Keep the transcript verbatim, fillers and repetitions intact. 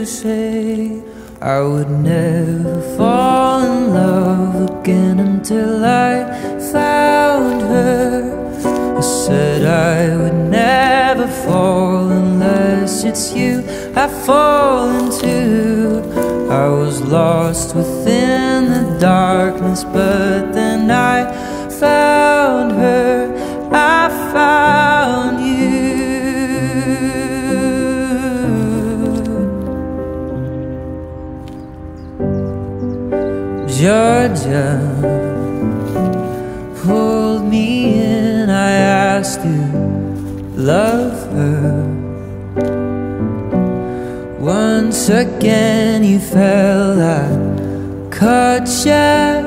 say I would never fall in love again until I found her. I said I would never fall unless it's you I fall into. I was lost within the darkness, but then I found her, I found you. Georgia pulled me in, I asked you, love her. Once again you felt I caught you